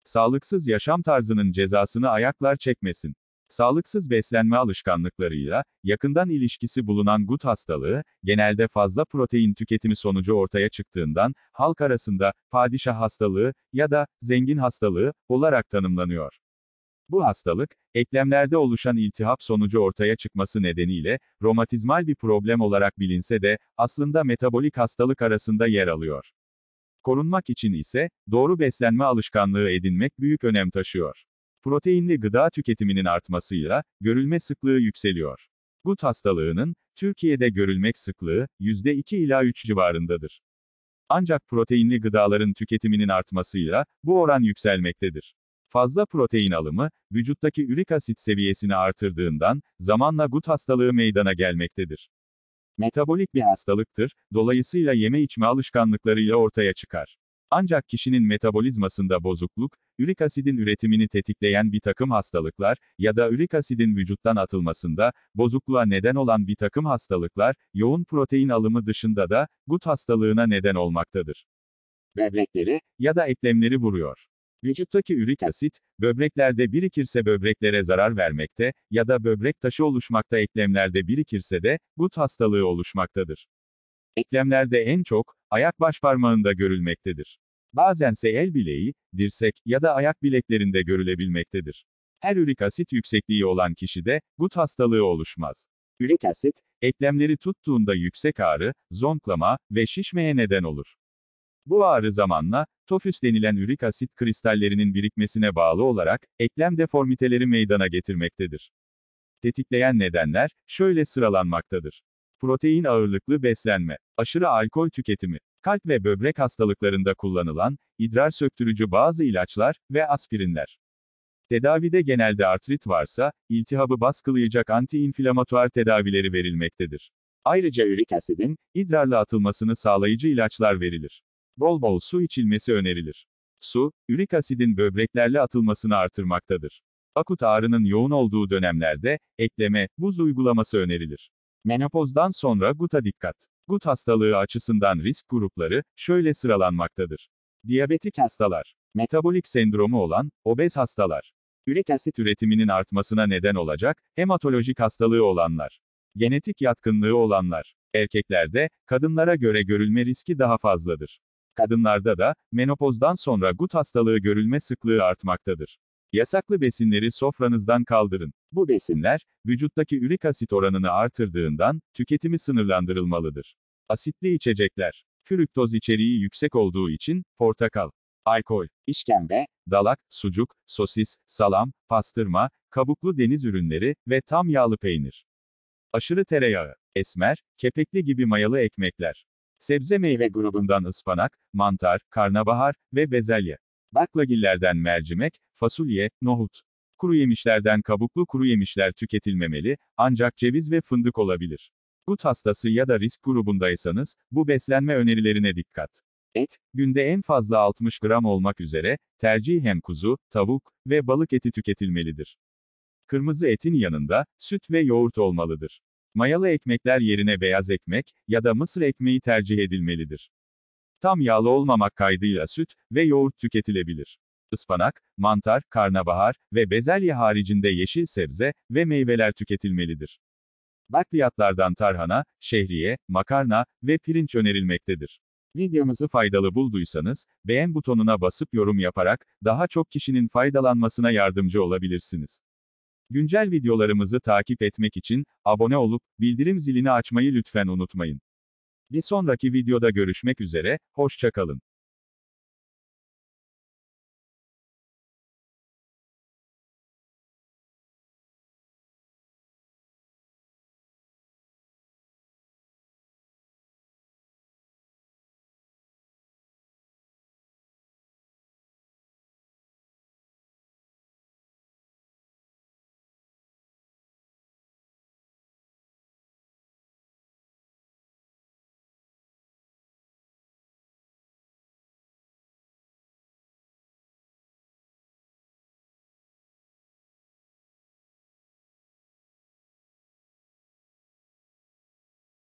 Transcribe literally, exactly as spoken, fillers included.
Sağlıksız yaşam tarzının cezasını ayaklar çekmesin. Sağlıksız beslenme alışkanlıklarıyla, yakından ilişkisi bulunan gut hastalığı, genelde fazla protein tüketimi sonucu ortaya çıktığından, halk arasında, padişah hastalığı ya da zengin hastalığı olarak tanımlanıyor. Bu hastalık, eklemlerde oluşan iltihap sonucu ortaya çıkması nedeniyle, romatizmal bir problem olarak bilinse de, aslında metabolik hastalık arasında yer alıyor. Korunmak için ise, doğru beslenme alışkanlığı edinmek büyük önem taşıyor. Proteinli gıda tüketiminin artmasıyla, görülme sıklığı yükseliyor. Gut hastalığının, Türkiye'de görülmek sıklığı, yüzde iki ila üç civarındadır. Ancak proteinli gıdaların tüketiminin artmasıyla, bu oran yükselmektedir. Fazla protein alımı, vücuttaki ürik asit seviyesini artırdığından, zamanla gut hastalığı meydana gelmektedir. Metabolik bir hastalıktır, dolayısıyla yeme içme alışkanlıklarıyla ortaya çıkar. Ancak kişinin metabolizmasında bozukluk, ürik asidin üretimini tetikleyen bir takım hastalıklar ya da ürik asidin vücuttan atılmasında bozukluğa neden olan bir takım hastalıklar, yoğun protein alımı dışında da gut hastalığına neden olmaktadır. Böbrekleri ya da eklemleri vuruyor. Vücuttaki ürik asit, böbreklerde birikirse böbreklere zarar vermekte ya da böbrek taşı oluşmakta, eklemlerde birikirse de gut hastalığı oluşmaktadır. Eklemlerde en çok, ayak başparmağında görülmektedir. Bazense el bileği, dirsek ya da ayak bileklerinde görülebilmektedir. Her ürik asit yüksekliği olan kişide, gut hastalığı oluşmaz. Ürik asit, eklemleri tuttuğunda yüksek ağrı, zonklama ve şişmeye neden olur. Bu ağrı zamanla, tofüs denilen ürik asit kristallerinin birikmesine bağlı olarak, eklem deformiteleri meydana getirmektedir. Tetikleyen nedenler, şöyle sıralanmaktadır. Protein ağırlıklı beslenme, aşırı alkol tüketimi, kalp ve böbrek hastalıklarında kullanılan, idrar söktürücü bazı ilaçlar ve aspirinler. Tedavide genelde artrit varsa, iltihabı baskılayacak anti-inflamatuar tedavileri verilmektedir. Ayrıca ürik asidin, idrarla atılmasını sağlayıcı ilaçlar verilir. Bol bol su içilmesi önerilir. Su, ürik asidin böbreklerle atılmasını artırmaktadır. Akut ağrının yoğun olduğu dönemlerde, ekleme, buz uygulaması önerilir. Menopozdan sonra guta dikkat. Gut hastalığı açısından risk grupları, şöyle sıralanmaktadır. Diyabetik hastalar, metabolik sendromu olan, obez hastalar, ürik asit üretiminin artmasına neden olacak, hematolojik hastalığı olanlar, genetik yatkınlığı olanlar, erkeklerde, kadınlara göre görülme riski daha fazladır. Kadınlarda da, menopozdan sonra gut hastalığı görülme sıklığı artmaktadır. Yasaklı besinleri sofranızdan kaldırın. Bu besinler, vücuttaki ürik asit oranını artırdığından, tüketimi sınırlandırılmalıdır. Asitli içecekler. Fruktoz içeriği yüksek olduğu için, portakal, alkol, işkembe, dalak, sucuk, sosis, salam, pastırma, kabuklu deniz ürünleri ve tam yağlı peynir. Aşırı tereyağı, esmer, kepekli gibi mayalı ekmekler. Sebze meyve grubundan ıspanak, mantar, karnabahar ve bezelye. Baklagillerden mercimek, fasulye, nohut. Kuru yemişlerden kabuklu kuru yemişler tüketilmemeli, ancak ceviz ve fındık olabilir. Gut hastası ya da risk grubundaysanız, bu beslenme önerilerine dikkat. Et, günde en fazla altmış gram olmak üzere, tercihen kuzu, tavuk ve balık eti tüketilmelidir. Kırmızı etin yanında, süt ve yoğurt olmalıdır. Mayalı ekmekler yerine beyaz ekmek ya da mısır ekmeği tercih edilmelidir. Tam yağlı olmamak kaydıyla süt ve yoğurt tüketilebilir. Ispanak, mantar, karnabahar ve bezelye haricinde yeşil sebze ve meyveler tüketilmelidir. Bakliyatlardan tarhana, şehriye, makarna ve pirinç önerilmektedir. Videomuzu faydalı bulduysanız, beğen butonuna basıp yorum yaparak, daha çok kişinin faydalanmasına yardımcı olabilirsiniz. Güncel videolarımızı takip etmek için, abone olup, bildirim zilini açmayı lütfen unutmayın. Bir sonraki videoda görüşmek üzere, hoşça kalın.